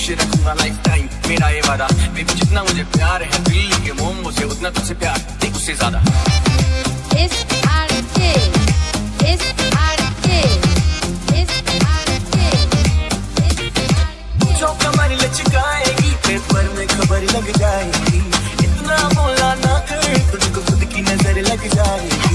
खुश रखूंगा life time, मेरा ये वादा। बेबी जितना मुझे प्यार है दिल्ली के मोमो से, उतना तुझसे प्यार नहीं उससे ज्यादा। चौका मारी लचकाएगी, पेपर में खबर लग जाएगी। इतना बोला ना कर, तुझको खुद की नजर लग जाएगी।